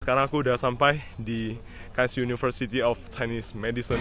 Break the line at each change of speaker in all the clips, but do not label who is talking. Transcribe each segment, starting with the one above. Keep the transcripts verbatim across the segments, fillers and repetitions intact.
Sekarang aku udah sampai di Kansai University of Chinese Medicine.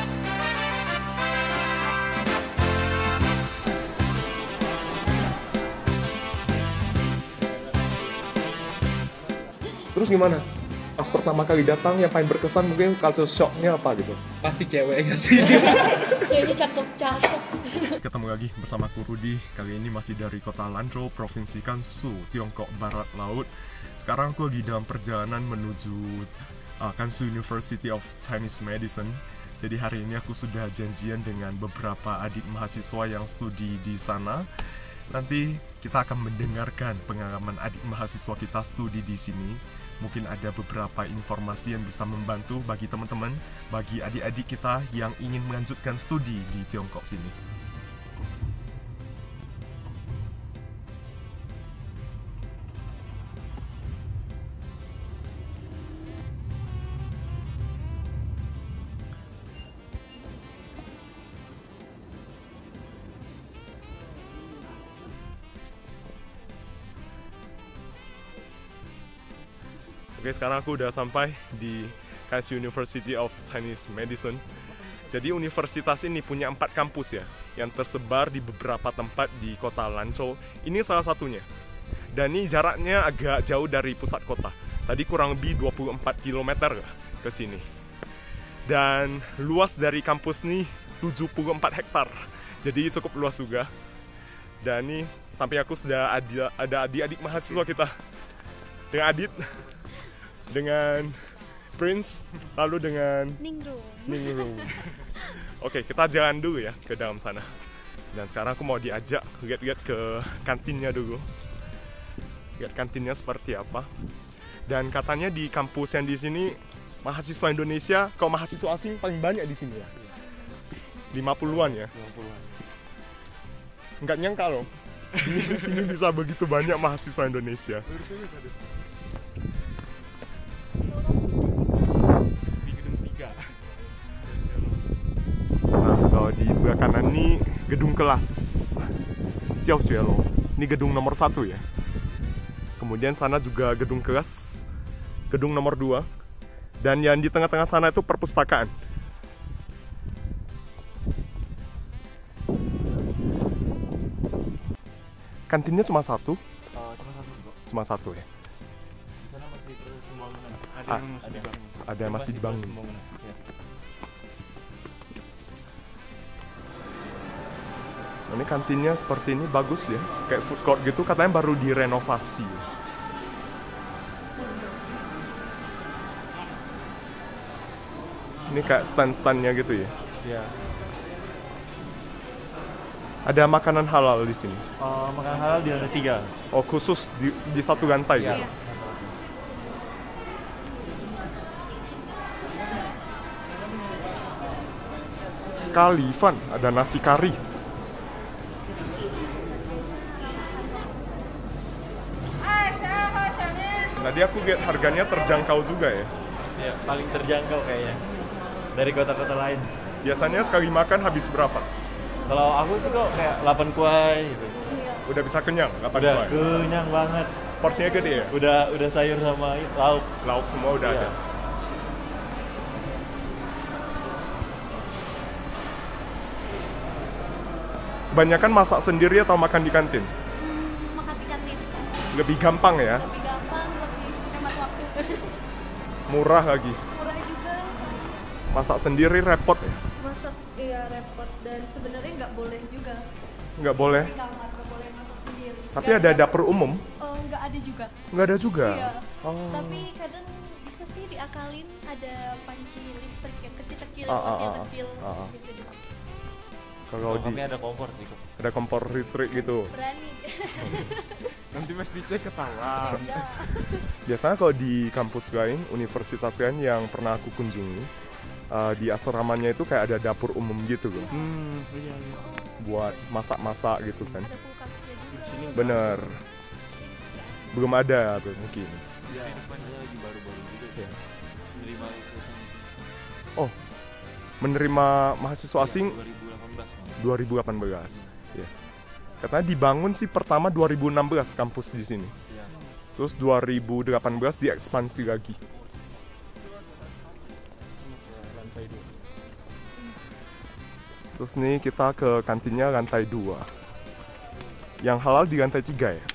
Terus gimana? Pas pertama kali datang yang paling berkesan mungkin culture shock-nya apa gitu?
Pasti cewek gak sih?
Ceweknya cakep-cakep.
Ketemu lagi bersama aku Rudy. Kali ini masih dari kota Lanzhou, Provinsi Gansu, Tiongkok Barat Laut. Sekarang aku lagi dalam perjalanan menuju uh, Gansu University of Chinese Medicine. Jadi hari ini aku sudah janjian dengan beberapa adik mahasiswa yang studi di sana. Nanti kita akan mendengarkan pengalaman adik mahasiswa kita studi di sini. Mungkin ada beberapa informasi yang bisa membantu bagi teman-teman, bagi adik-adik kita yang ingin melanjutkan studi di Tiongkok sini. Oke, sekarang aku udah sampai di Kansai University of Chinese Medicine. Jadi universitas ini punya empat kampus ya, yang tersebar di beberapa tempat di kota Lanzhou. Ini salah satunya. Dan ini jaraknya agak jauh dari pusat kota. Tadi kurang lebih dua puluh empat kilometer ke sini. Dan luas dari kampus ini tujuh puluh empat hektar. Jadi cukup luas juga. Dan ini sampai aku sudah ada ada adik-adik mahasiswa kita. Dengan Adit, dengan Prince, lalu dengan
Ningru.
Ningru. Oke, kita jalan dulu ya ke dalam sana. Dan sekarang aku mau diajak lihat-lihat ke kantinnya dulu. Lihat kantinnya seperti apa. Dan katanya di kampus yang di sini mahasiswa Indonesia, kalau mahasiswa asing paling banyak di sini ya. lima puluhan ya.
lima puluhan.
Nggak nyangka loh. Di sini bisa begitu banyak mahasiswa Indonesia. Nah, kalau di sebelah kanan ini gedung kelas Jiaoxuelou. Ini gedung nomor satu ya. Kemudian sana juga gedung kelas, gedung nomor dua. Dan yang di tengah-tengah sana itu perpustakaan. Kantinnya cuma satu?
Uh, cuma satu kok.
Cuma satu ya?
Di sana masih terus pembangunan. Ada
Ah,
yang masih dibangun.
Ada yang masih dibangun.
terus pembangunan. Ya.
Ini kantinnya seperti ini, bagus ya. Kayak food court gitu, katanya baru direnovasi. Ini kayak stand-standnya gitu ya.
Ya.
Ada makanan halal di sini.
Uh, makanan halal di lantai tiga.
Oh, khusus di, di satu lantai
Ya.
ya. Kalifan, ada nasi kari. Tadi aku lihat harganya terjangkau juga ya.
Ya, paling terjangkau kayaknya dari kota-kota lain.
Biasanya sekali makan habis berapa?
Kalau aku sih kok kayak delapan kuai gitu.
Udah bisa kenyang, delapan
Udah
kuai.
kenyang banget.
Porsinya gede ya?
Udah udah sayur sama lauk.
Lauk semua udah
Iya.
ada. Kebanyakan masak sendiri atau makan di kantin?
Hmm, makan di kantin.
Lebih gampang ya,
Lebih gampang, lebih hemat waktu.
murah lagi.
Murah juga.
Masak sendiri repot ya?
Masak iya repot dan sebenarnya nggak boleh juga
Nggak boleh.
di kamar, nggak boleh masak sendiri.
Tapi
Nggak
ada dapur umum?
Oh, nggak ada juga.
Nggak ada juga?
Iya.
Oh.
Tapi kadang bisa sih diakalin, ada panci listrik yang kecil-kecil,
Ah,
yang
ah,
mobil
ah,
kecil
ah, ah.
bisa dipakai.
Kalau
Kalau
di
kami ada kompor sih kok.
ada kompor listrik gitu.
Berani.
Nanti mesti cek ketahuan.
Ya.
Biasanya kalau di kampus lain, universitas lain yang pernah aku kunjungi, uh, di asramanya itu kayak ada dapur umum gitu loh,
Hmm, iya, iya.
buat masak-masak gitu kan.
Ada kulkasnya juga.
Sini
Bener, belum ada tuh mungkin.
Ya, depannya lagi baru-baru juga
Ya.
menerima lulusan
Oh, menerima mahasiswa asing
dua ribu delapan belas.
dua ribu delapan belas. Ya. Katanya dibangun sih pertama dua ribu enam belas kampus di sini.
Ya.
Terus dua ribu delapan belas diekspansi lagi.
Lantai dua.
Terus nih kita ke kantinnya lantai dua. Yang halal di lantai tiga ya.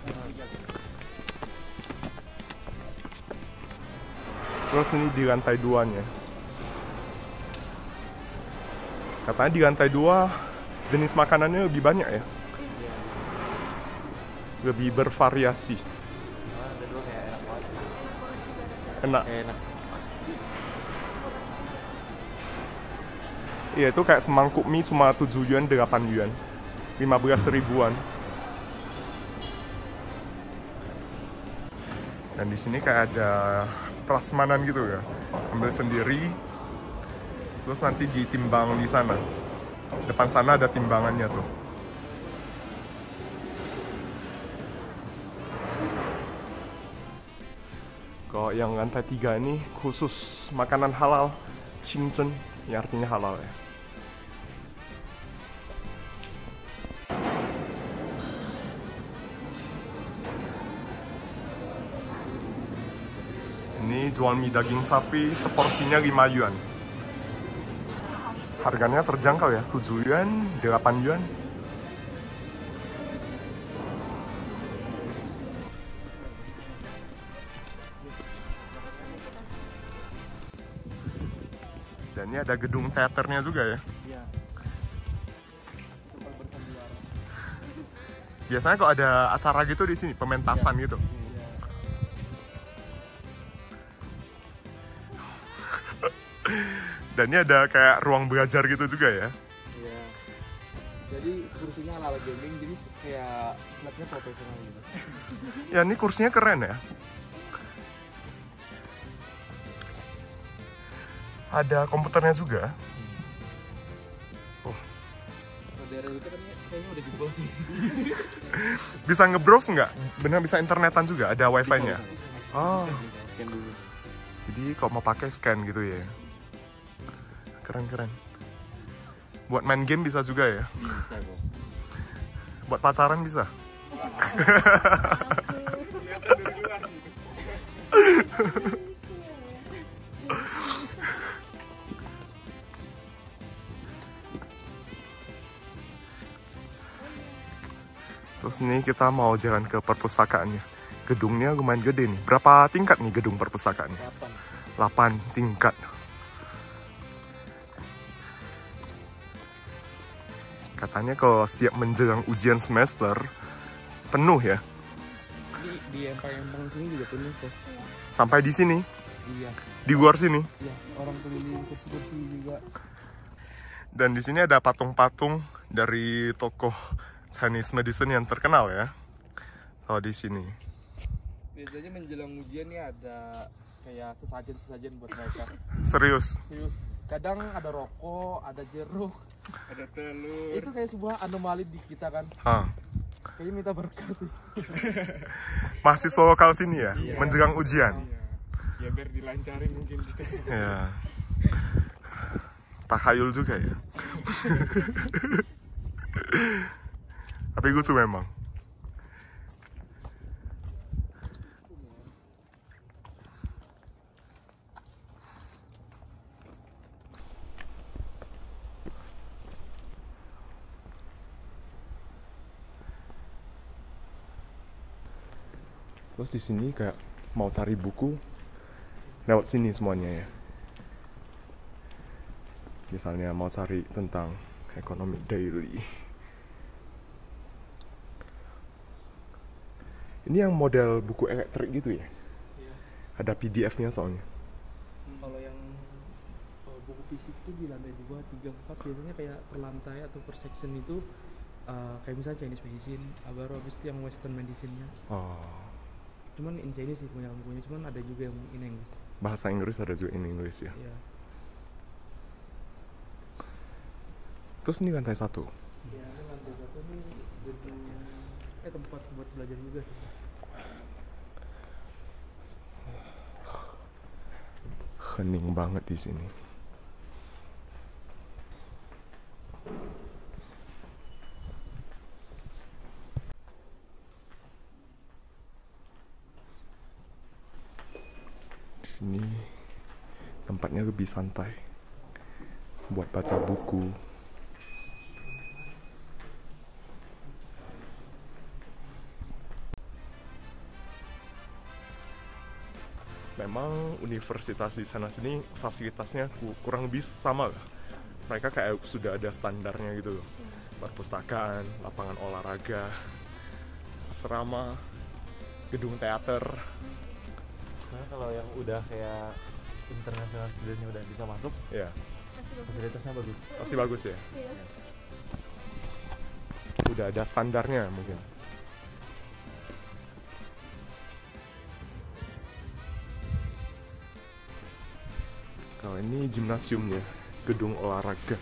Terus ini di lantai duanya. Katanya di lantai dua jenis makanannya lebih banyak ya. Lebih bervariasi.
Ah, ada dua kayak enak banget.
Enak.
Kayak enak.
Iya itu kayak semangkuk mie cuma tujuh yuan, delapan yuan. lima belas ribuan. Dan di sini kayak ada prasmanan gitu ya. Ambil sendiri. Terus nanti ditimbang di sana. Depan sana ada timbangannya tuh. Kalau yang lantai tiga ini khusus makanan halal, Qingzhen, yang artinya halal ya. Ini jual mie daging sapi seporsinya lima yuan. Harganya terjangkau ya, tujuh yuan, delapan yuan. Dan ini ada gedung teaternya juga ya.
Iya.
Biasanya kok ada acara gitu di sini, pementasan gitu.
Iya.
Dan ini ada kayak ruang belajar gitu juga ya.
Iya. Jadi kursinya ala gaming, jadi kayak labnya profesional gitu.
Ya ini kursinya keren ya. Ada komputernya juga. Oh,
Saudara itu kan kayaknya udah jebol sih.
bisa nge-browse nggak? Benar bisa internetan juga, ada wifi-nya. Oh,
Scan dulu.
jadi kalau mau pakai scan gitu ya. Keren-keren. Buat main game bisa juga ya.
Bisa kok.
Buat pacaran bisa. Terus nih kita mau jalan ke perpustakaannya. Gedungnya lumayan gede nih. Berapa tingkat nih gedung perpustakaannya?
Kapan?
delapan tingkat. Katanya kalau setiap menjelang ujian semester penuh ya.
Di di empang-empang sini juga penuh kok.
Sampai di sini,
Iya.
di luar sini.
Iya, orang keliling kursi-kursi juga.
Dan di sini ada patung-patung dari tokoh Chinese medicine yang terkenal ya. Kalau di sini.
Biasanya menjelang ujian nih ada kayak sesajen-sesajen buat mereka.
Serius.
Serius. Kadang ada rokok, ada jeruk,
Ada telur.
itu kayak sebuah anomali di kita kan.
Hah.
Kayaknya minta berkah sih.
Mahasiswa lokal sini ya,
Iya.
menjelang ujian.
Iya. Ya biar dilancarin mungkin gitu.
Ya. Takhayul juga ya. Tapi lucu memang. Terus di sini kayak mau cari buku lewat sini semuanya ya. Misalnya mau cari tentang Economic Daily. Ini yang model buku elektrik gitu ya?
Iya.
Ada P D F-nya soalnya.
Kalau yang uh, buku fisik tuh di lantai dua, tiga, empat biasanya kayak per lantai atau per section itu uh, kayak misalnya Chinese medicine, baru habis itu yang Western medicine-nya.
Oh,
Cuman in Chinese sih kebanyakan bukunya, cuman ada juga yang in English.
bahasa Inggris ada juga in English ya.
Iya.
Terus ini lantai satu.
Iya, ini lantai satu nih gedung eh tempat buat belajar juga sih.
Hening banget di sini. Tempatnya lebih santai buat baca buku. Memang universitas di sana sini fasilitasnya ku- kurang lebih sama lah. Mereka kayak sudah ada standarnya gitu loh. Perpustakaan, lapangan olahraga, asrama, gedung teater.
Nah, kalau yang udah kayak international studentnya udah bisa masuk,
Ya,
Masih bagus.
fasilitasnya bagus.
pasti bagus ya.
Iya.
Udah ada standarnya mungkin. Kalau ini gimnasiumnya, gedung olahraga.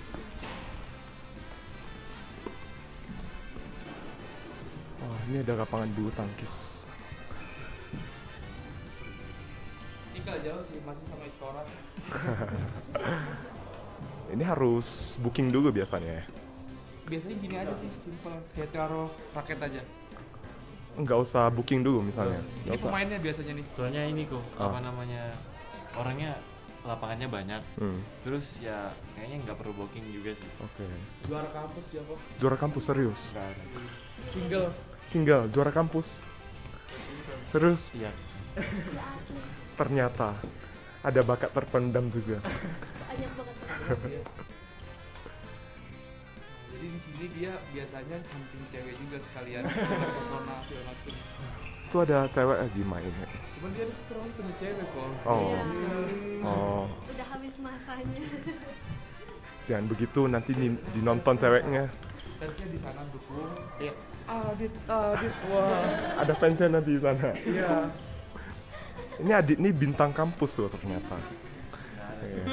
Wah, ini ada lapangan bulu tangkis.
Ini kalau jauh sih masih sama Istora.
Ini harus booking dulu biasanya ya.
Biasanya gini aja sih, simple. Kayak taruh raket aja.
Nggak usah booking dulu misalnya.
Ini
Nggak usah.
pemainnya biasanya nih.
Soalnya ini kok
Ah.
apa namanya orangnya lapangannya banyak.
Hmm,
Terus ya kayaknya nggak perlu booking juga sih.
oke.
Juara kampus dia kok.
Juara kampus serius.
Nggak ada.
Single.
Single, juara kampus. Serius.
Iya.
Ya, atlet.
Ternyata ada bakat terpendam juga.
Banyak banget.
Iya. Jadi di sini dia biasanya hunting cewek juga sekalian. Pesona segala macem.
Itu ada cewek lagi main ya.
Cuman dia selalu punya cewek kok.
Oh.
Iya.
Oh,
Udah habis masanya.
jangan begitu nanti di- dinonton ceweknya.
Fansnya di sana dukung. Kayak Adit, Adit, wah.
Ada fansnya nanti di sana.
Iya.
Ini Adit nih bintang kampus tuh ternyata. Iya.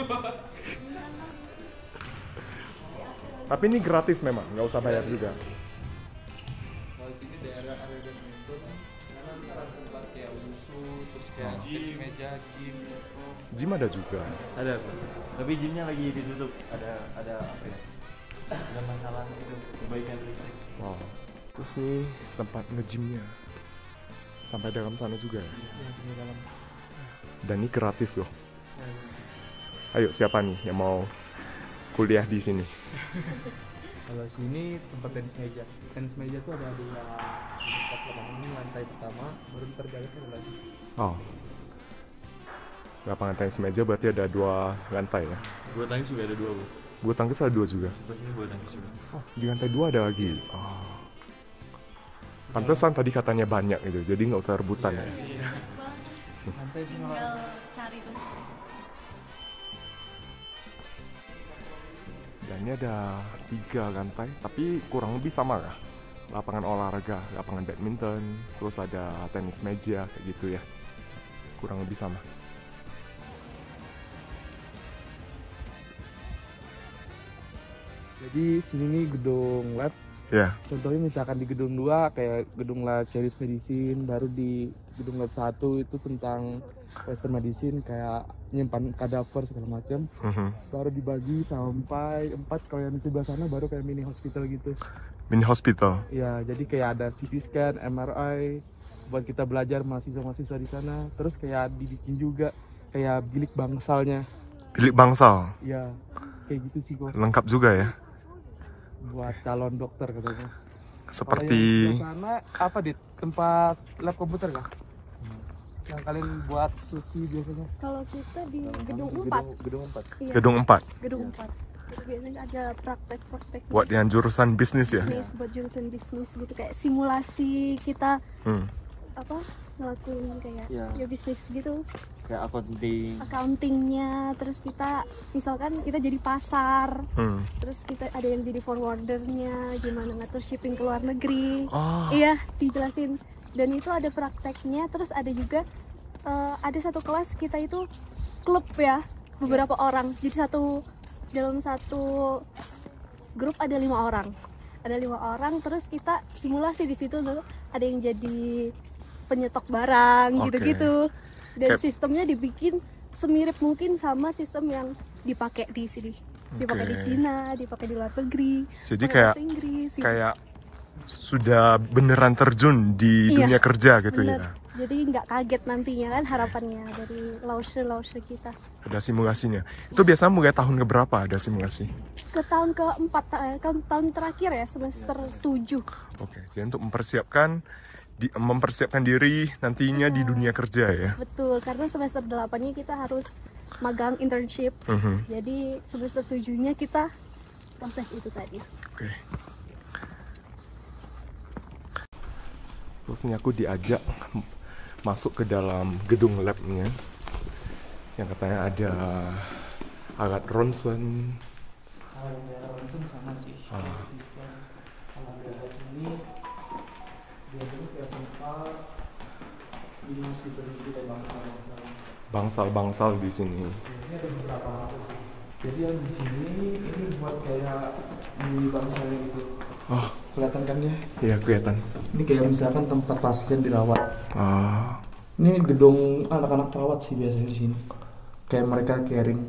Tapi ini gratis memang, nggak usah bayar juga.
Kalau sini daerah area badminton, karena ntar tempat kayak wusu, terus kayak
Oh.
gym, meja, gym, gitu.
Gym ada juga.
Ada apa? Tapi gymnya lagi ditutup. Ada ada apa ya? Ada masalah itu perbaikan listrik.
Wow. Terus nih tempat nge-gymnya. Sampai dalam sana juga ya.
Yang sini dalam.
Dan ini gratis loh. Ayo siapa nih yang mau kuliah di sini?
Kalau sini tempat tenis meja. Tenis meja tuh ada dua tempat lapangan ini lantai pertama, baru ntar di atasnya ada lagi.
Oh. Lapangan tenis meja berarti ada dua lantai ya.
Bulu tangkis juga ada dua, Bu.
Bulu tangkis ada dua juga.
Sebelah sini bulu tangkis juga.
Oh, di lantai dua ada lagi. Oh. Pantesan tadi katanya banyak gitu, jadi nggak usah rebutan ya.
Iya.
Lantai sini
Tinggal cari tuh.
Dan ini ada tiga lantai, tapi kurang lebih sama lah. Lapangan olahraga, lapangan badminton, terus ada tenis meja kayak gitu ya. Kurang lebih sama.
Jadi sini nih gedung lab.
Ya.
Contohnya misalkan di gedung dua kayak gedung lab Chinese Medicine, baru di gedung lab satu itu tentang Western Medicine kayak nyimpan kadaver segala macam.
Mhm.
Baru dibagi sampai empat, kalau yang di sebelah sana baru kayak mini hospital gitu.
Mini hospital.
Ya, jadi kayak ada C T scan, M R I buat kita belajar mahasiswa-mahasiswa di sana. Terus kayak dibikin juga kayak bilik bangsalnya.
Bilik bangsal.
Ya, kayak gitu sih kok.
Lengkap juga ya.
Buat calon dokter katanya.
Seperti
Kalau yang sebelah sana apa dit? Tempat lab komputer kah? Yang kalian buat sesi biasanya?
Kalau kita di gedung
Gedung-
empat.
Gedung empat.
Iya,
gedung empat.
gedung empat. Jadi biasanya ada praktek-praktek
Buat yang jurusan bisnis ya.
bisnis, buat jurusan bisnis gitu, kayak simulasi kita
Hmm.
apa ngelakuin kayak
Iya.
ya bisnis gitu,
Kayak accounting.
accountingnya. Terus kita misalkan kita jadi pasar,
Hmm.
terus kita ada yang jadi forwardernya, gimana ngatur shipping ke luar negeri.
Oh.
Iya, dijelasin. Dan itu ada prakteknya. Terus ada juga eh, ada satu kelas kita itu klub ya, beberapa orang. Jadi satu dalam satu grup ada lima orang. Ada lima orang. Terus kita simulasi di situ tuh. Ada yang jadi penyetok barang
Oke.
gitu-gitu. Dan
Kayak-
sistemnya dibikin semirip mungkin sama sistem yang dipakai di sini. Dipakai di
Oke.
Cina, dipakai di luar negeri.
Jadi
pakai
kayak
bahasa Inggris, gitu.
kayak sudah beneran terjun di
Iya,
dunia kerja gitu
Bener.
ya.
jadi nggak kaget nantinya kan harapannya dari launcher-launcher kita.
Ada simulasinya. Itu biasanya mulai tahun keberapa ada simulasi?
Ke tahun keempat, eh, ke tahun terakhir ya, semester tujuh.
Oke, jadi untuk mempersiapkan di, mempersiapkan diri nantinya di dunia kerja ya.
Betul, karena semester delapannya kita harus magang internship.
Mhm.
Jadi semester tujuhnya kita proses itu tadi.
Oke. Terus ini aku diajak masuk ke dalam gedung labnya yang katanya ada alat ronsen.
Kalau yang daerah ronsen sama sih.
Ah.
Di scan kalau daerah sini biasanya kayak tempat ini masih berhenti kayak bangsal-bangsal.
Bangsal-bangsal di sini.
Ini ada beberapa. Jadi yang di sini ini buat kayak mini bangsalnya gitu.
Oh,
Kelihatan kan dia?
iya kelihatan.
Ini kayak misalkan tempat pasien dirawat.
Ah,
Ini gedung anak-anak perawat sih biasanya di sini. Kayak mereka caring.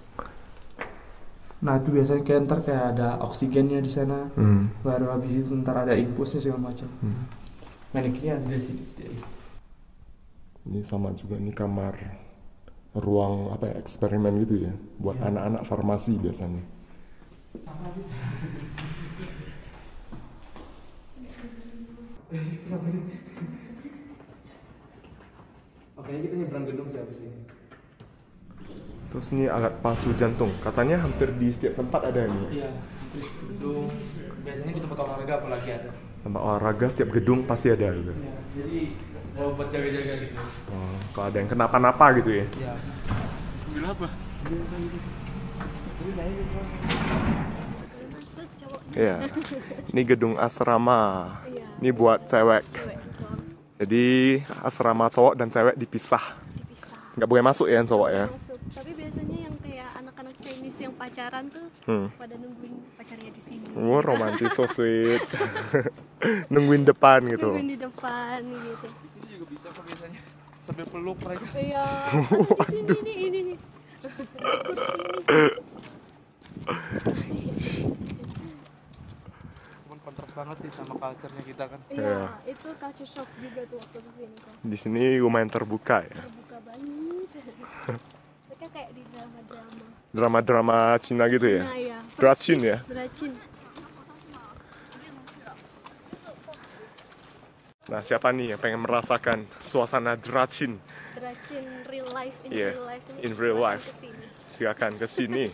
Nah itu biasanya kayak ntar kayak ada oksigennya di sana.
hmm.
Baru habis itu ntar ada infusnya segala macam.
Hmm.
Nah ini ada di sini sendiri.
Ini sama juga ini kamar ruang apa ya eksperimen gitu ya buat
Ya.
anak-anak farmasi biasanya.
Makanya kita nyebrang gedung sih habis ini.
Terus ini alat pacu jantung. Katanya hampir di setiap tempat ada ini.
Iya, terus gedung biasanya di tempat olahraga apalagi ada.
Tempat olahraga setiap gedung pasti ada gitu.
Ya, jadi mau buat jaga-jaga gitu.
Oh, kalau ada yang kenapa-napa gitu ya.
Ya.
Kenapa?
Masuk cowok.
Iya. Ini gedung asrama.
Iya.
Ini buat cewek.
Cewek betul.
Jadi asrama cowok dan cewek dipisah.
Dipisah.
Nggak boleh masuk ya yang cowok ya.
Masuk. Tapi biasanya yang kayak anak-anak Chinese yang pacaran tuh
Hmm.
pada nungguin pacarnya di sini.
Oh, romantis, so sweet. Nungguin depan gitu.
Nungguin di depan gitu.
Di sini juga bisa kok biasanya sambil peluk mereka.
Iya. Aduh, di sini nih, ini nih. Kursi ini.
Cuman kontras banget sih sama culture-nya kita kan.
Iya,
Iya.
itu culture shock juga tuh waktu kesini kan.
Di sini lumayan terbuka ya.
Terbuka banget. Mereka kayak di drama-drama.
Drama-drama Cina gitu ya.
Nah, ya.
Dracin
Persis,
ya?
Dracin.
Nah, siapa nih yang pengen merasakan suasana Dracin?
Dracin real life in
Iya,
real life ini
in real
silakan
life.
kesini.
Silakan ke sini.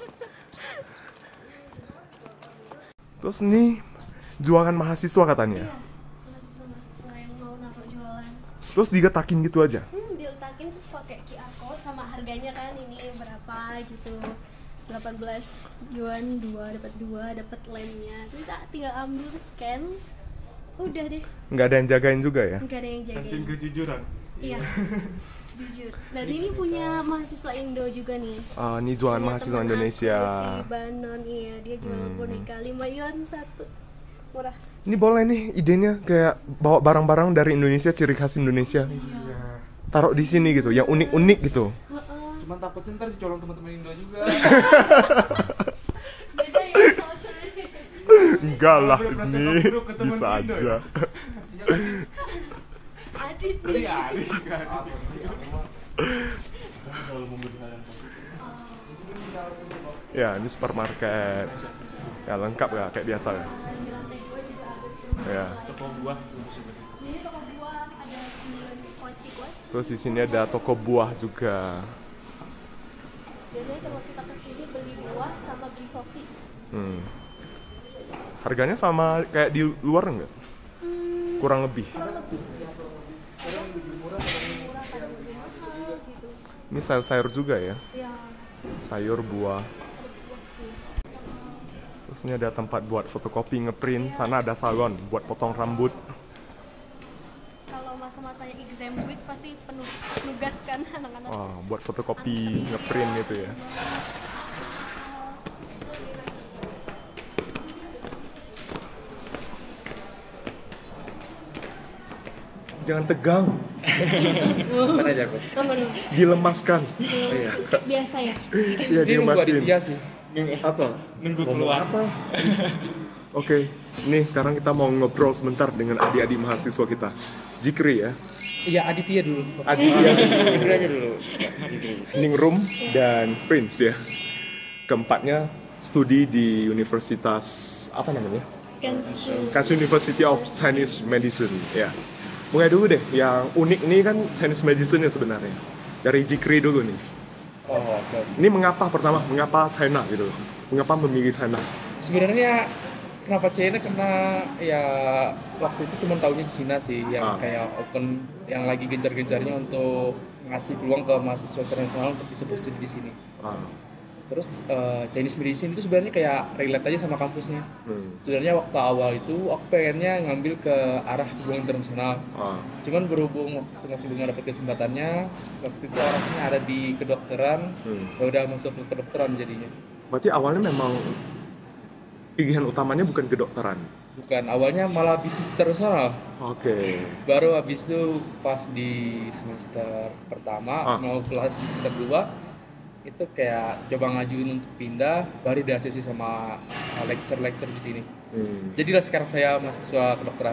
Terus nih jualan mahasiswa katanya.
Iya, mahasiswa-mahasiswa yang mau naruh jualan.
Terus digetakin gitu aja.
Hmm, diletakin terus pakai Q R code sama harganya kan ini berapa gitu. delapan belas yuan dua dapat dua dapat lemnya. Terus kita tinggal ambil scan. Udah deh,
Nggak ada yang jagain juga ya.
nggak ada yang jagain.
kejujuran.
Iya. Jujur. Dan ini punya mahasiswa Indo juga nih.
Ah, ini jualan
Punya
mahasiswa
teman
Indonesia.
Aku, si Banon, iya dia jual
Hmm.
boneka lima yuan satu. Murah.
Ini boleh nih idenya kayak bawa barang-barang dari Indonesia, ciri khas Indonesia. Taruh di sini gitu, yang unik-unik gitu.
Heeh.
Cuman takutnya ntar dicolong teman-teman Indo juga.
Beda ya culture-nya.
Enggak lah,
Udah merasa
ini
goblok ke temen
bisa
Indo
aja.
Adit nih.
Iya, kan.
Ya, ini supermarket. Ya, lengkap ya, kayak biasa ya.
Di lantai dua juga ada.
Ya.
Toko buah.
Ini toko buah ada cemilan kuaci-kuaci.
Terus di sini ada toko buah juga.
Biasanya kalau kita kesini beli buah sama beli sosis.
Hmm. Harganya sama kayak di luar enggak?
Hmm,
Kurang lebih.
kurang lebih sih. Kadang lebih murah, kadang lebih mahal gitu.
Ini sayur-sayur juga ya.
Ya,
Sayur, buah.
ada buah sih.
Terus ini ada tempat buat fotokopi, ngeprint. Sana ada salon buat potong rambut.
Kalau masa-masanya exam week pasti penuh tugas kan anak-anak.
Wah, buat fotokopi, ngeprint gitu ya. Jangan tegang,
Mana aja kok.
Kamu dulu.
dilemaskan.
Iya. Kayak biasa ya.
Iya,
Ini nunggu
dilemasin.
Aditya sih.
Apa?
Nunggu keluar.
Oke, nih sekarang kita mau ngobrol sebentar dengan adik-adik mahasiswa kita. Jikri ya,
Iya, Aditya dulu.
Aditya,
Jikri aja dulu.
Ningrum, dan Prince ya. Keempatnya studi di Universitas apa namanya?
Kansu.
Kansu University of Chinese Medicine ya. Mulai dulu deh, yang unik nih kan Chinese Medicine ya sebenarnya. Dari Jikri dulu nih.
Oh, oke.
Ini mengapa pertama, mengapa China gitu? Mengapa memilih China?
Sebenarnya kenapa China? Karena ya waktu itu cuma tahunya Cina sih yang
Ah.
kayak open, yang lagi gencar-gencarnya untuk ngasih peluang ke mahasiswa internasional untuk bisa berstudi di sini.
Ah,
Terus eh, Chinese Medicine itu sebenarnya kayak relate aja sama kampusnya.
hmm,
Sebenarnya waktu awal itu aku pengennya ngambil ke arah hubungan internasional.
ah,
Cuman berhubung waktu itu masih belum dapat kesempatannya, waktu itu arahnya ada di kedokteran,
hmm.
ya udah masuk ke kedokteran jadinya.
Berarti awalnya memang pilihan utamanya bukan kedokteran.
Bukan, awalnya malah bisnis internasional.
Oke.
Baru habis itu pas di semester pertama
Ah.
mau kelas semester dua itu kayak coba ngajuin untuk pindah, baru di A C C sama lecture-lecture di sini.
Hmm.
Jadilah sekarang saya mahasiswa kedokteran.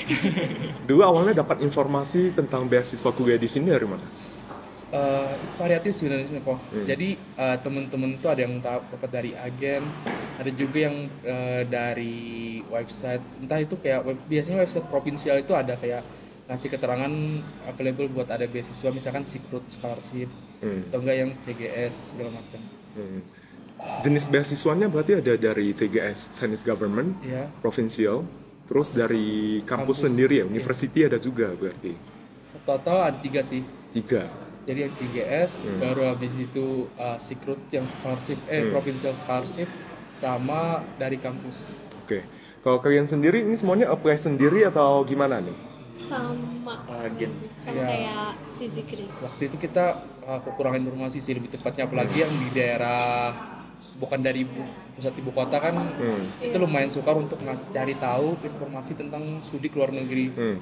Dulu awalnya dapat informasi tentang beasiswa kuliah di sini dari mana?
Eh, itu variatif sebenarnya kok.
Hmm.
Jadi eh, temen-temen tuh ada yang tahu dapat dari agen, ada juga yang eh, dari website. Entah itu kayak web, biasanya website provinsial itu ada kayak ngasih keterangan available buat ada beasiswa, misalkan Secret Scholarship
Hmm.
atau enggak yang C G S segala macam.
Hmm. Jenis beasiswanya berarti ada dari C G S, Chinese Government,
Ya,
provinsial, terus dari kampus,
Kampus,
sendiri ya,
iya.
university ada juga berarti.
total ada tiga sih.
Tiga.
Jadi yang C G S,
Hmm.
baru habis itu uh, Secret yang scholarship, eh
Hmm.
provincial scholarship, sama dari kampus.
Oke. Kalau kalian sendiri ini semuanya apply sendiri atau gimana nih?
Sama
Agen.
sama
Iya.
kayak si Zikri.
Waktu itu kita uh, kekurangan informasi sih, lebih tepatnya apalagi yang di daerah bukan dari ibu- pusat ibu kota kan,
Hmm.
itu
Iya.
lumayan sukar untuk ngas- cari tahu informasi tentang studi ke luar negeri.
Hmm.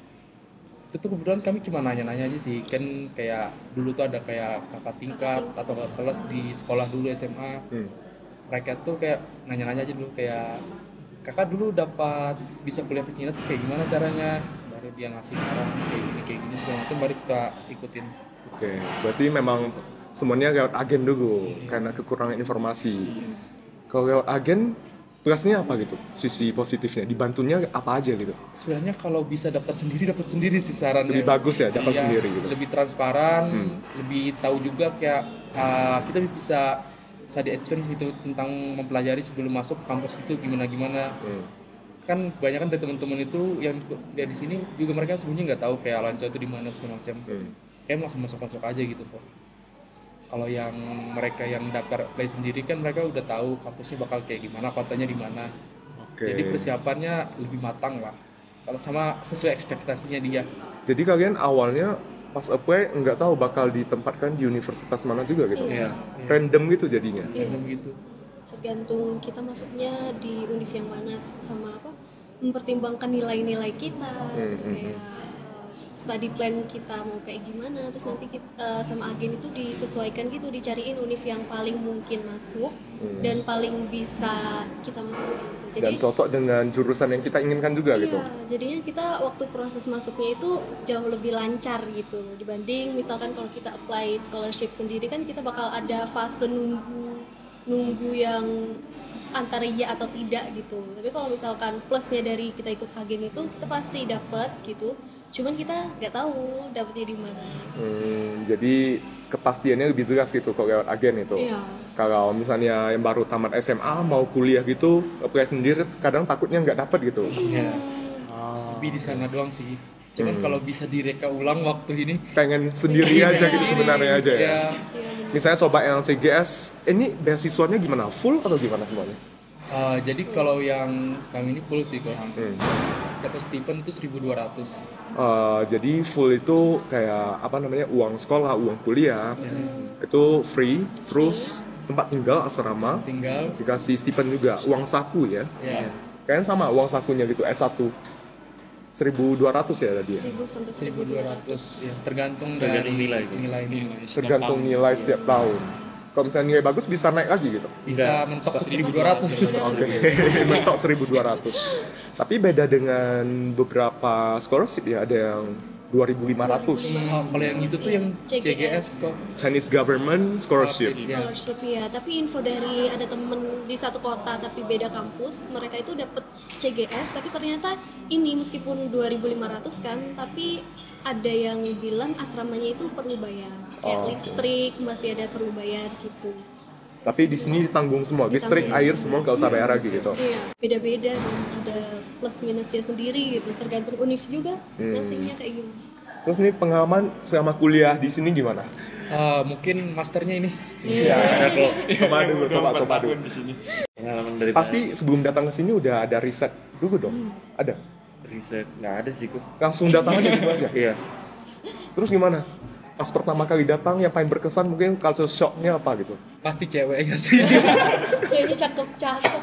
Itu tuh kebetulan kami cuma nanya-nanya aja sih, kan kayak dulu tuh ada kayak kakak tingkat atau kakak kelas di sekolah dulu S M A.
Hmm.
Mereka tuh kayak nanya-nanya aja dulu kayak, kakak dulu dapat bisa kuliah ke Cina tuh kayak gimana caranya, baru dia ngasih saran kayak gini kayak gini segala macam, baru kita ikutin.
Oke. Berarti memang semuanya lewat agen dulu karena kekurangan informasi. Kalau lewat agen, plusnya apa gitu? Sisi positifnya, dibantunya apa aja gitu?
Sebenarnya kalau bisa daftar sendiri, dapat sendiri sih sarannya.
Lebih bagus ya dapat
Iya,
sendiri gitu.
lebih transparan,
Hmm.
lebih tahu juga kayak uh, kita bisa study experience gitu tentang mempelajari sebelum masuk kampus itu gimana gimana.
Hmm.
Kan banyak kan dari teman-teman itu yang kuliah di sini juga mereka sebenarnya nggak tahu kayak Lanco itu di mana segala macam.
Hmm.
Kayak langsung masuk-masuk aja gitu kok. Kalau yang mereka yang daftar apply sendiri kan mereka udah tahu kampusnya bakal kayak gimana, kotanya di mana.
Oke.
Jadi persiapannya lebih matang lah. Kalau sama sesuai ekspektasinya dia.
Jadi kalian awalnya pas apply nggak tahu bakal ditempatkan di universitas mana juga gitu?
Iya.
Iya.
Random gitu jadinya?
Iya.
Random gitu.
Tergantung kita masuknya di univ yang mana, sama apa mempertimbangkan nilai-nilai kita, terus
Hmm,
kayak uh, study plan kita mau kayak gimana, terus nanti kita, uh, sama agen itu disesuaikan gitu, dicariin univ yang paling mungkin masuk
Hmm.
dan paling bisa kita masukin gitu. Jadi
Dan cocok dengan jurusan yang kita inginkan juga
iya,
gitu?
jadinya kita waktu proses masuknya itu jauh lebih lancar gitu dibanding misalkan kalau kita apply scholarship sendiri kan kita bakal ada fase nunggu nunggu yang antara iya atau tidak gitu. Tapi kalau misalkan plusnya dari kita ikut agen itu kita pasti dapat gitu. Cuman kita nggak tahu dapatnya di mana.
Hmm, jadi kepastiannya lebih jelas gitu kalau lewat agen itu.
Iya.
Kalau misalnya yang baru tamat S M A mau kuliah gitu, apply sendiri kadang takutnya nggak dapet gitu.
Iya.
Lebih di sana doang sih. Cuman
Hmm.
kalau bisa direka ulang waktu ini,
Pengen sendiri aja gitu
Iya.
sebenarnya aja ya.
ya.
Iya, bener.
Misalnya coba yang C G S, ini beasiswanya gimana? Full atau gimana semuanya?
Uh, jadi kalau yang kami ini full sih kok.
Hmm.
Kata Stephen itu seribu dua ratus.
Uh, jadi full itu kayak apa namanya uang sekolah, uang kuliah, itu free, terus tempat tinggal asrama,
Tinggal
dikasih stipend juga, uang saku ya.
ya
Kayaknya sama uang sakunya gitu, S satu seribu dua ratus ya tadi ya.
seribu sampai
seribu
seribu
dua
dua
ratus ya tergantung,
Tergantung
dari
nilai.
nilai,
Nilai setiap
Tergantung
tahun.
nilai setiap tahun. kalau misalnya nilai bagus bisa naik lagi gitu.
Bisa mentok ke seribu dua ratus.
Oke, mentok seribu dua ratus. Tapi beda dengan beberapa scholarship ya, ada yang dua ribu lima ratus.
Oh, kalau yang itu tuh yang C G S kok.
Chinese Government Scholarship.
Ya.
Scholarship ya, tapi info dari ada temen di satu kota tapi beda kampus, mereka itu dapet C G S tapi ternyata ini meskipun dua ribu lima ratus kan, tapi ada yang bilang asramanya itu perlu bayar, kayak
Oh, oke.
listrik masih ada perlu bayar gitu.
Tapi di sini ditanggung semua, listrik,
Ditanggung
air
semua.
semua nggak usah bayar lagi gitu.
Iya, beda-beda dan ada plus minusnya sendiri gitu, tergantung univ juga
Hmm.
ngasihnya kayak gimana.
Terus nih pengalaman selama kuliah di sini gimana?
Eh, mungkin masternya ini.
Iya, coba dulu, coba coba dulu.
di sini. Pengalaman dari
Pasti sebelum datang ke sini udah ada riset dulu dong? Ada?
riset nggak ada sih kok.
Langsung datang aja gitu aja?
Iya.
Terus gimana? Pas pertama kali datang yang paling berkesan mungkin culture shock-nya apa gitu?
Pasti ceweknya sih.
Ceweknya cakep-cakep.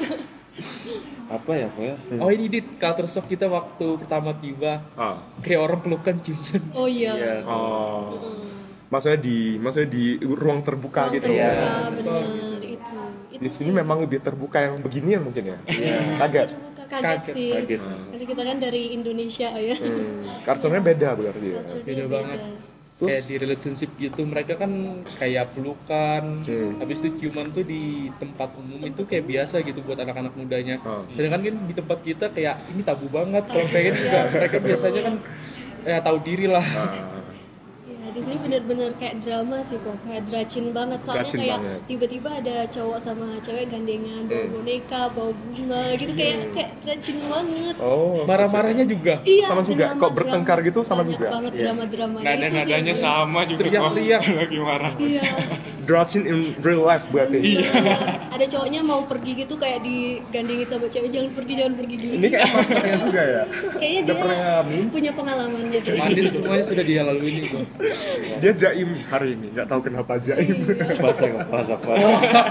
Apa ya kok ya?
Oh ini dit culture shock kita waktu pertama tiba
Ah.
kayak orang pelukan ciuman.
Oh iya.
Iya.
Oh.
Mm.
Maksudnya di maksudnya di ruang terbuka
Ruang
gitu.
terbuka,
Iya.
bener itu. Itu
Di sini
sih.
memang lebih terbuka yang beginian mungkin ya.
Iya.
Kaget.
Terbuka, kaget,
Kaget,
sih.
kaget.
Karena kita kan dari Indonesia ya.
Hmm. Culture-nya beda berarti ya.
Culture-nya
Beda banget.
Terus-
Kayak di relationship gitu mereka kan kayak pelukan,
Hmm.
habis itu ciuman tuh di tempat umum itu kayak biasa gitu buat anak-anak mudanya.
Oh.
Sedangkan kan di tempat kita kayak ini tabu banget. Kalau pengen juga
Iya.
mereka biasanya kan ya tahu diri lah.
Ah.
Ya, di sini bener-bener kayak drama sih kok, kayak dracin banget. Soalnya
Dracin
kayak
banget.
tiba-tiba ada cowok sama cewek gandengan, bawa
Hmm.
boneka, bawa bunga gitu, kayak kayak dracin banget.
Oh,
Marah-marahnya juga.
Iya,
sama juga.
drama-
Kok bertengkar
drama-
gitu sama
banyak
juga?
banget
Iya.
drama-dramanya
Nada
itu sih.
nadanya sama juga kok.
Teriak-teriak.
Lagi marah.
Iya.
Dracin in real life berarti.
Iya. Ada cowoknya mau pergi gitu kayak digandengin sama cewek, jangan pergi, jangan pergi gitu.
Ini kayak masternya juga ya.
Kayaknya
Udah pernah
dia
ngalamin.
punya pengalaman gitu.
Manis semuanya sudah dilalui itu.
Dia jaim hari ini, nggak tahu kenapa jaim.
Iya.
Puasa kok, puasa, puasa.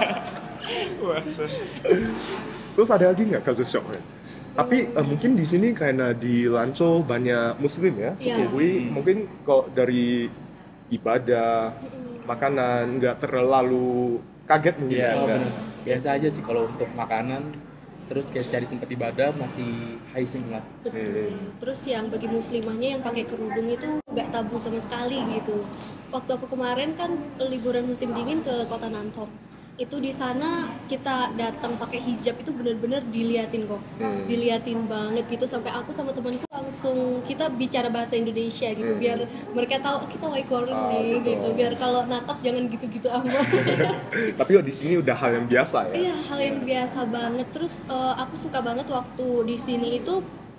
Puasa. Terus ada lagi nggak culture shock? Tapi eh, mungkin di sini karena di Lanco banyak Muslim ya,
Iya.
Sukui, mungkin kok dari ibadah, makanan nggak terlalu kaget mungkin.
Iya,
ya?
Oh,
enggak.
bener. Biasa aja sih kalau untuk makanan. Terus kayak cari tempat ibadah masih haising lah.
Betul. Terus yang bagi muslimahnya yang pakai kerudung itu nggak tabu sama sekali gitu. Waktu aku kemarin kan liburan musim dingin ke kota Nantong. Itu di sana kita datang pakai hijab itu benar-benar diliatin kok.
Hmm.
Diliatin banget gitu sampai aku sama temanku langsung kita bicara bahasa Indonesia gitu
Hmm.
biar mereka tahu oh, kita Waikoreng
Ah,
nih
betul.
gitu. Biar kalau natap jangan gitu-gitu amat.
Tapi oh, di sini udah hal yang biasa ya.
Iya, hal yang biasa banget. Terus eh, aku suka banget waktu di sini itu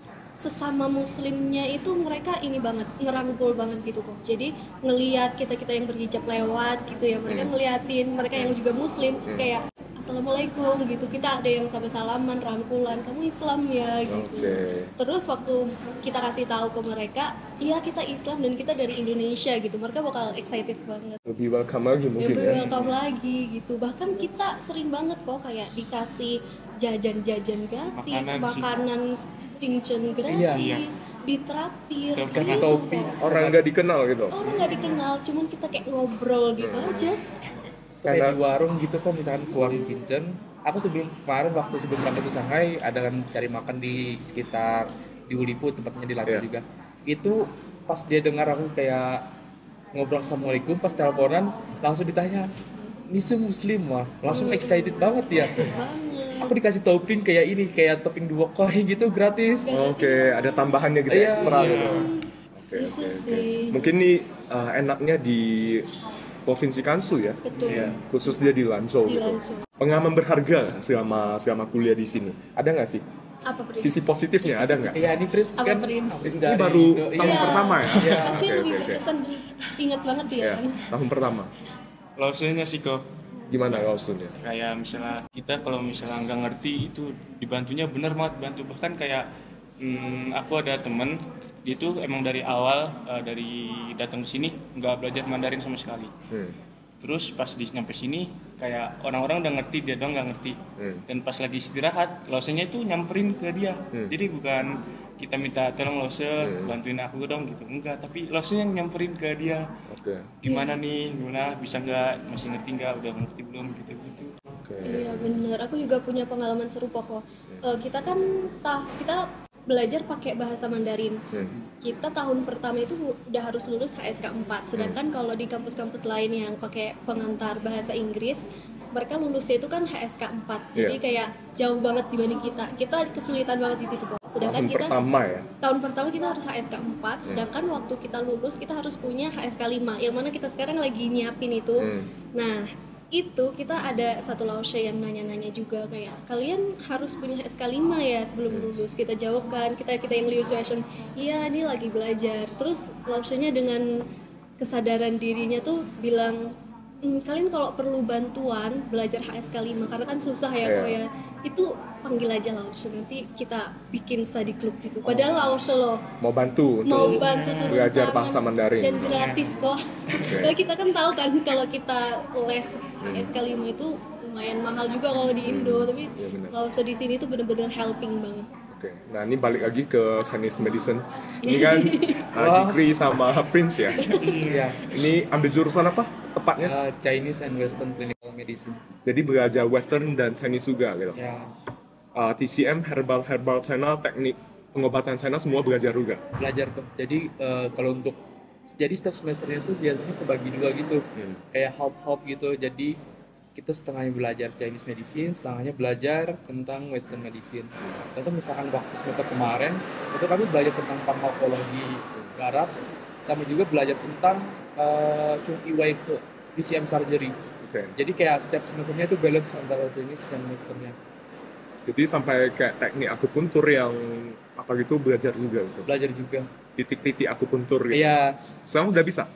sesama muslimnya itu mereka ini banget ngerangkul banget gitu kok. Jadi ngelihat kita-kita yang berhijab lewat gitu ya, mereka ngeliatin mereka yang juga muslim terus kayak assalamualaikum gitu. Kita ada yang sampai salaman, rangkulan, kamu Islam ya gitu.
Oke.
Terus waktu kita kasih tahu ke mereka, iya kita Islam dan kita dari Indonesia gitu. Mereka bakal excited banget.
Lebih welcome lagi mungkin
Lebih
ya.
welcome lagi gitu. Bahkan kita sering banget kok kayak dikasih jajan-jajan gratis,
Makanan sih.
makanan cincin gratis,
Iya.
ditraktir,
Kasih
gitu
topi.
kok.
Orang nggak dikenal gitu.
Orang nggak dikenal, cuman kita kayak ngobrol gitu aja.
Kayak
Karena-
di warung gitu kok misalkan keluarin cincin. Aku sebelum kemarin waktu sebelum berangkat ke Shanghai ada kan cari makan di sekitar di Ulipu tempatnya di Lantai
Iya.
juga. Itu pas dia dengar aku kayak ngobrol assalamualaikum pas teleponan langsung ditanya Nisu muslim wah langsung excited banget ya.
Banget.
Aku dikasih topping kayak ini kayak topping dua koi gitu gratis.
Oke, ada tambahannya gitu
Iya,
ekstra
iya.
gitu. Oke,
Itu
oke, oke.
sih.
Mungkin nih eh, enaknya di Provinsi Gansu ya,
Betul.
Iya.
khususnya di Lanzhou
Di
gitu.
Lanzhou.
Pengalaman berharga selama selama kuliah di sini. Ada nggak sih?
Apa Prince?
Sisi positifnya ada nggak?
Iya ini Prince
Apa
kan
Prince?
habis
Ini
dari
baru
Indo-
tahun
iya.
pertama ya?
Iya.
Pasti
Oke,
lebih
oke, oke.
berkesan, ingat banget ya.
Ya, tahun pertama.
Lausenya sih kok.
Gimana Lawsonnya?
Kayak misalnya kita kalau misalnya nggak ngerti itu dibantunya bener banget bantu. Bahkan kayak hmm, aku ada temen dia itu emang dari awal eh, dari datang ke sini nggak belajar Mandarin sama sekali.
Hmm.
Terus pas di nyampe sini kayak orang-orang udah ngerti, dia doang nggak ngerti.
Hmm.
Dan pas lagi istirahat, losenya itu nyamperin ke dia.
Hmm.
Jadi bukan kita minta tolong lose
Hmm.
bantuin aku dong gitu, enggak. Tapi losenya nyamperin ke dia.
Oke.
Gimana nih, gimana bisa nggak, masih ngerti nggak, udah ngerti belum gitu-gitu.
Oke.
Iya bener, aku juga punya pengalaman serupa kok. Eh, kita kan tah kita belajar pakai bahasa Mandarin.
Hmm.
Kita tahun pertama itu udah harus lulus H S K empat. Sedangkan kalau di kampus-kampus lain yang pakai pengantar bahasa Inggris, mereka lulusnya itu kan H S K empat. Jadi
Iya.
kayak jauh banget dibanding kita. Kita kesulitan banget di situ kok. Sedangkan
Tahun
kita
pertama ya.
tahun pertama kita harus H S K empat, sedangkan waktu kita lulus kita harus punya H S K lima, yang mana kita sekarang lagi nyiapin itu.
Hmm.
Nah, itu kita ada satu lause yang nanya-nanya juga kayak kalian harus punya H S K lima ya sebelum lulus. Kita jawab kan, kita kita yang lulus version, iya ini lagi belajar. Terus lausenya dengan kesadaran dirinya tuh bilang, "Hmm, kalian kalau perlu bantuan belajar H S K lima karena kan susah ya
Iya.
kok ya, itu panggil aja lause, nanti kita bikin study club gitu." Padahal lause loh
Mau bantu untuk
mau bantu turun
belajar
tangan
bahasa Mandarin.
dan gratis kok. Kalau kita kan tahu kan kalau kita les H S K lima itu lumayan mahal juga kalau di Indo, tapi
Iya, benar.
lause di sini tuh bener-bener helping banget.
Oke, nah ini balik lagi ke Chinese medicine. Ini kan uh, Jikri sama Prince ya.
Iya.
Ini ambil jurusan apa tepatnya?
Uh, Chinese and Western Clinical Medicine.
Jadi belajar Western dan Chinese juga gitu.
Ya,
Uh, T C M, herbal herbal China, teknik pengobatan China semua belajar juga.
belajar kok. Jadi uh, kalau untuk jadi setiap semesternya itu biasanya kebagi dua gitu.
Hmm.
Kayak half-half gitu. Jadi kita setengahnya belajar Chinese medicine, setengahnya belajar tentang Western medicine. Contoh misalkan waktu semester kemarin itu kami belajar tentang farmakologi barat, sama juga belajar tentang uh, Chung Iwai ke P C M surgery.
Oke.
Jadi kayak setiap semesternya itu balance antara Chinese dan Westernnya.
Jadi sampai kayak teknik akupuntur yang apa gitu belajar juga gitu.
Belajar juga.
Titik-titik akupuntur gitu.
Iya.
Sekarang udah bisa.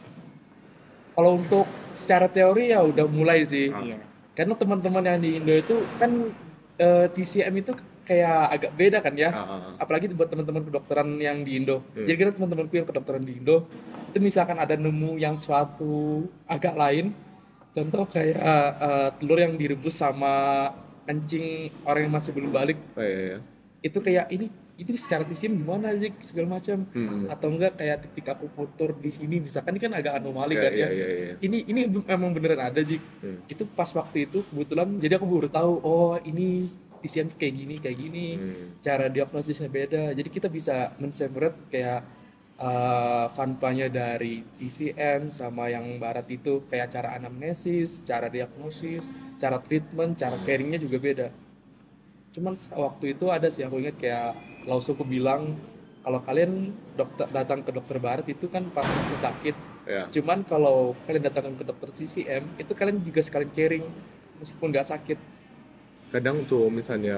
Kalau untuk secara teori ya udah mulai sih.
Ah.
Iya.
Karena teman-teman yang di Indo itu kan eh, T C M itu kayak agak beda kan ya.
Ah, ah, ah.
Apalagi buat teman-teman kedokteran yang di Indo.
Hmm.
Jadi kan teman-temanku yang kedokteran di Indo itu misalkan ada nemu yang suatu agak lain, contoh kayak eh, telur yang direbus sama kencing orang yang masih belum balik,
Oh, iya, iya.
itu kayak ini itu secara T C M gimana sih segala macam.
Hmm.
Atau enggak kayak titik akupunktur di sini misalkan ini kan agak anomali
Iya,
kan
iya,
ya.
iya, iya.
Ini ini emang beneran ada Jik.
Hmm.
Itu pas waktu itu kebetulan jadi aku baru tahu oh ini T C M kayak gini kayak gini.
Hmm.
Cara diagnosisnya beda. Jadi kita bisa men-separate kayak uh, fun-funnya dari T C M sama yang barat itu kayak cara anamnesis, cara diagnosis, cara treatment, cara caringnya juga beda. Cuman waktu itu ada sih aku ingat kayak Lausuku bilang kalau kalian dokter datang ke dokter barat itu kan pas waktu sakit.
Ya.
Cuman kalau kalian datang ke dokter C C M itu kalian juga sekalian caring meskipun nggak sakit.
Kadang untuk misalnya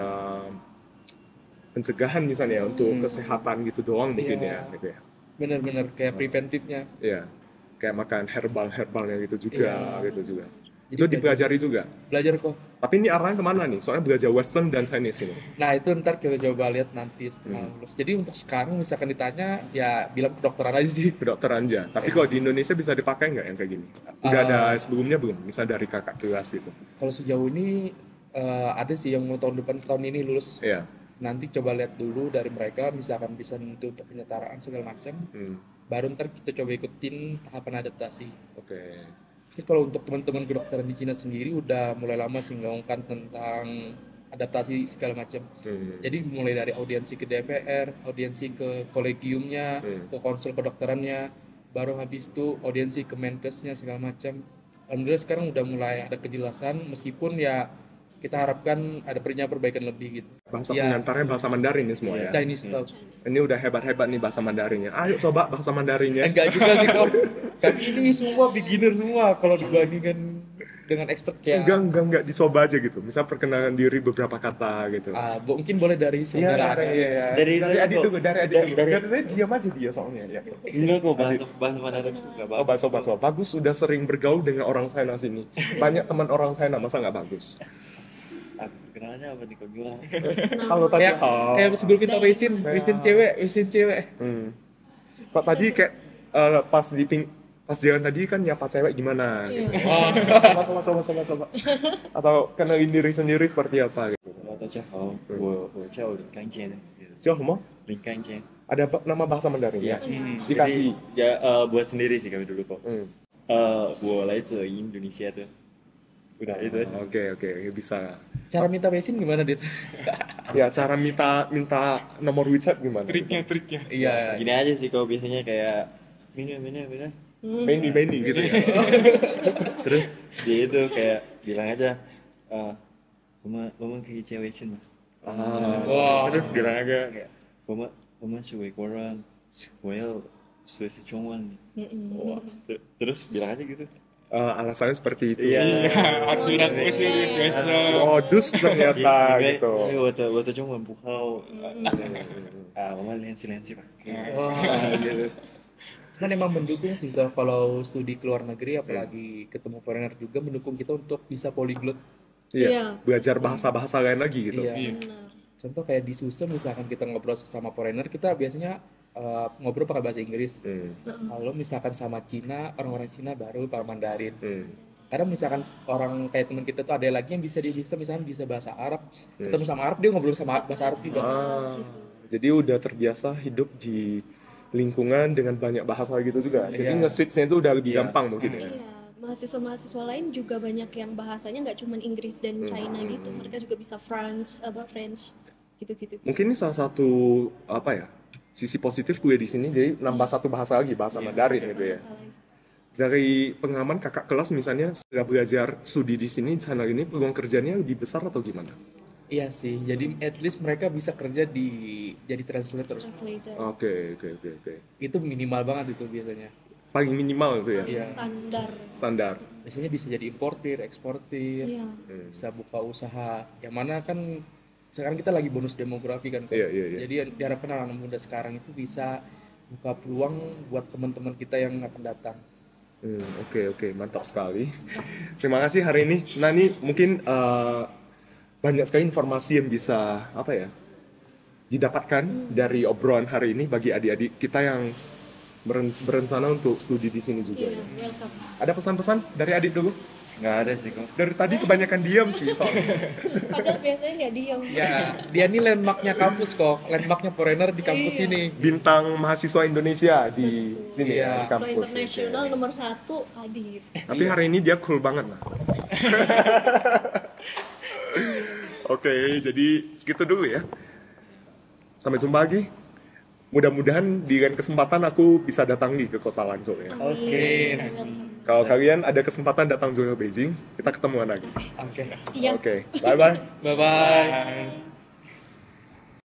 pencegahan misalnya untuk
Hmm.
kesehatan gitu doang mungkin
Iya.
ya gitu ya.
Bener-bener kayak preventifnya.
Iya. Kayak makan herbal-herbalnya gitu juga
Iya.
gitu juga.
Jadi
Itu
belajar-
dipelajari juga.
Belajar kok.
Tapi ini arahnya kemana nih? Soalnya belajar Western dan Chinese ini.
Nah itu ntar kita coba lihat nanti setelah
Hmm.
lulus. Jadi untuk sekarang misalkan ditanya ya bilang kedokteran aja sih.
Kedokteran aja. Tapi kalau di Indonesia bisa dipakai nggak yang kayak gini? Udah
Ah.
ada sebelumnya belum? Misal dari kakak kelas gitu.
Kalau sejauh ini eh, ada sih yang mau tahun depan tahun ini lulus.
Iya.
Nanti coba lihat dulu dari mereka misalkan bisa untuk penyetaraan segala macam.
Hmm.
Baru ntar kita coba ikutin tahapan adaptasi.
Oke.
Jadi kalau untuk teman-teman kedokteran di Cina sendiri udah mulai lama sih ngomongkan tentang adaptasi segala macam.
Hmm.
Jadi mulai dari audiensi ke D P R, audiensi ke kolegiumnya,
Hmm.
ke konsul kedokterannya, baru habis itu audiensi ke Menkesnya segala macam. Alhamdulillah sekarang udah mulai ada kejelasan meskipun ya kita harapkan ada perbaikan perbaikan lebih gitu.
Bahasa
Ya,
pengantarnya bahasa Mandarin nih semua ya.
Chinese
Hmm.
stuff.
Ini udah hebat-hebat nih bahasa Mandarinnya. Ayo coba bahasa Mandarinnya.
Enggak juga sih kok. Kami ini semua beginner semua kalau dibandingkan dengan expert kayak
Enggak, enggak, enggak dicoba aja gitu. Misal perkenalan diri beberapa kata gitu.
ah, bo- mungkin boleh dari saudara Anda.
iya.
Dari-
dari
dari
adik
kok.
dulu, dari adik
Dari-
dulu.
dari-
Dari diam aja dia soalnya ya.
Enggak kok bahasa bahasa Mandarin juga bagus.
Coba, coba, coba. Bagus sudah sering bergaul dengan orang China sini. Banyak teman orang China, masa nggak bagus?
Ah, Kenalannya apa nih kok gimana?
Kalau tadi,
Kayak
oh.
kayak sebelum kita wisin,
Kayak-
wisin cewek, wisin cewek.
Hmm. Kok tadi kayak eh, pas di ping, pas jalan tadi kan nyapa cewek gimana gitu.
Iya.
Oh, coba coba coba coba coba. Atau kenalin diri sendiri seperti apa gitu.
大家好，我我叫林刚坚，
Siapa semua?
林刚坚。
Ada apa- nama bahasa Mandarin ya?
Hmm.
Dikasih.
Jadi, ya eh, buat sendiri sih kami dulu kok.
Hmm.
Eh, 我来自 Indonesia tuh. Udah itu.
Oke oke bisa.
Cara minta besin gimana dit?
Ya cara minta minta nomor WeChat gimana?
Triknya, triknya.
Iya.
Gini aja sih kalau biasanya kayak minum minum minum.
Benny Benny gitu ya.
Terus dia itu kayak bilang aja, eh, 我们我们可以结微信吗？
Ah.
Wah.
Terus bilang aja kayak, 我们我们是美国人，我要学习中文。 Wah, ter- terus bilang aja gitu.
Eh, alasannya seperti itu.
Iya.
Harus bilang wes wes wes.
Modus ternyata
因为
gitu.
因为我的我的中文不好，啊，我们联系联系吧。
Wah, gitu. Kan emang mendukung sih Kak, kalau studi ke luar negeri apalagi ketemu foreigner juga mendukung kita untuk bisa polyglot.
Iya.
Iya.
Belajar bahasa-bahasa lain lagi gitu.
Iya.
Iya.
Benar.
Contoh kayak di Susem misalkan kita ngobrol sama foreigner, kita biasanya uh, ngobrol pakai bahasa Inggris.
Hmm.
Kalau misalkan sama Cina, orang-orang Cina baru pakai Mandarin.
Hmm.
Kadang misalkan orang kayak teman kita tuh ada lagi yang bisa dia bisa misalkan bisa bahasa Arab,
Hmm.
ketemu sama Arab dia ngobrol sama bahasa Arab juga.
Ah, jadi udah terbiasa hidup di lingkungan dengan banyak bahasa gitu juga. Jadi
Iya.
nge-switch-nya itu udah lebih
Iya.
gampang mungkin ya.
Iya, mahasiswa-mahasiswa lain juga banyak yang bahasanya nggak cuma Inggris dan
Hmm.
China gitu. Mereka juga bisa France, apa French, gitu-gitu.
Mungkin ini salah satu apa ya? Sisi positif gue di sini jadi nambah satu bahasa lagi, bahasa
Iya,
Mandarin gitu ya.
Masalahnya.
Dari pengalaman kakak kelas misalnya setelah belajar studi di sini di sana ini peluang kerjanya lebih besar atau gimana?
Iya sih, jadi at least mereka bisa kerja di jadi translator.
Translator.
Oke, oke, oke, oke.
Itu minimal banget itu biasanya.
Paling minimal itu ya,
Paling
Iya.
standar.
standar.
Biasanya bisa jadi importir, eksportir,
Iya.
Hmm.
bisa buka usaha. Yang mana kan sekarang kita lagi bonus demografi kan, Kak.
Iya, iya, iya.
Jadi yang diharapkan anak muda sekarang itu bisa buka peluang buat teman-teman kita yang akan datang.
Hmm, oke oke mantap sekali. Terima kasih hari ini. Nah ini mungkin eh, banyak sekali informasi yang bisa apa ya didapatkan dari obrolan hari ini bagi adik-adik kita yang beren- berencana untuk studi di sini juga.
Iya, welcome.
Ada pesan-pesan dari adik dulu?
Nggak ada sih kok.
Dari tadi kebanyakan diam sih soalnya.
Padahal biasanya nggak diam.
Ya, dia ini landmarknya kampus kok, landmarknya foreigner di kampus
Iya.
ini.
Bintang mahasiswa Indonesia di sini
Iya.
ya, di
So
kampus.
internasional nomor satu hadir.
Tapi hari ini dia cool banget lah. Oke, jadi segitu dulu ya. Sampai jumpa lagi. Mudah-mudahan di lain kesempatan aku bisa datang nih ke kota Lanzhou ya.
Oke.
Welcome.
Kalau kalian ada kesempatan datang juga Beijing, kita ketemuan lagi.
Oke.
Siap.
Oke, bye-bye.
Bye bye.